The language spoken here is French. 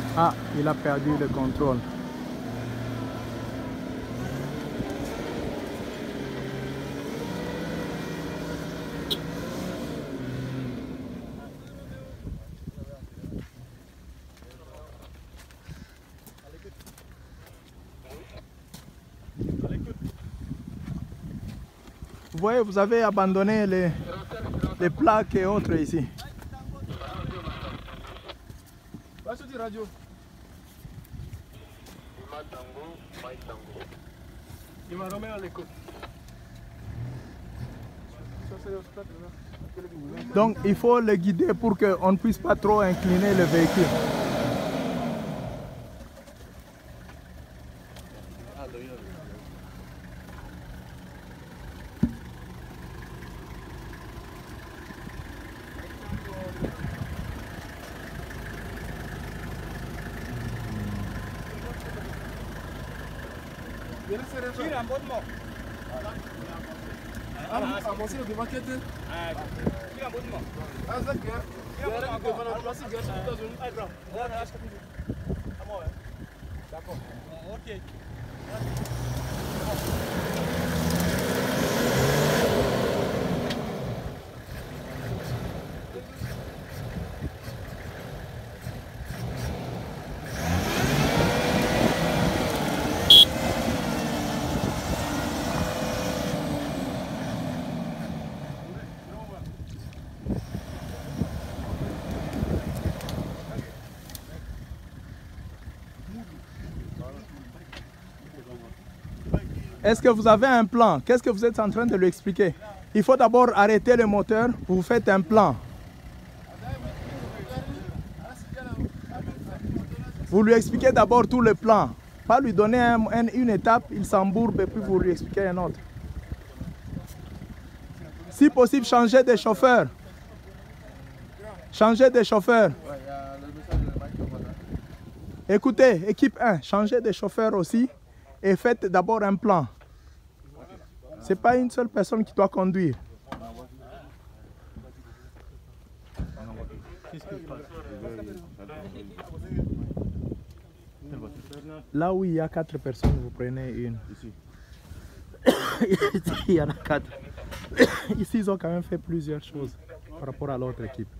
Ah, il a perdu le contrôle. Vous voyez, vous avez abandonné les plaques et autres ici. Donc il faut le guider pour qu'on ne puisse pas trop incliner le véhicule. Est-ce que vous avez un plan? Qu'est-ce que vous êtes en train de lui expliquer? Il faut d'abord arrêter le moteur, vous faites un plan. Vous lui expliquez d'abord tout le plan. Pas lui donner une étape, il s'embourbe et puis vous lui expliquez un autre. Si possible, changez de chauffeur. Changez de chauffeur. Écoutez, équipe 1, changez de chauffeur aussi et faites d'abord un plan. Ce n'est pas une seule personne qui doit conduire. Là où il y a 4 personnes, vous prenez une. Ici. Il y en a 4. Ici, ils ont quand même fait plusieurs choses par rapport à l'autre équipe.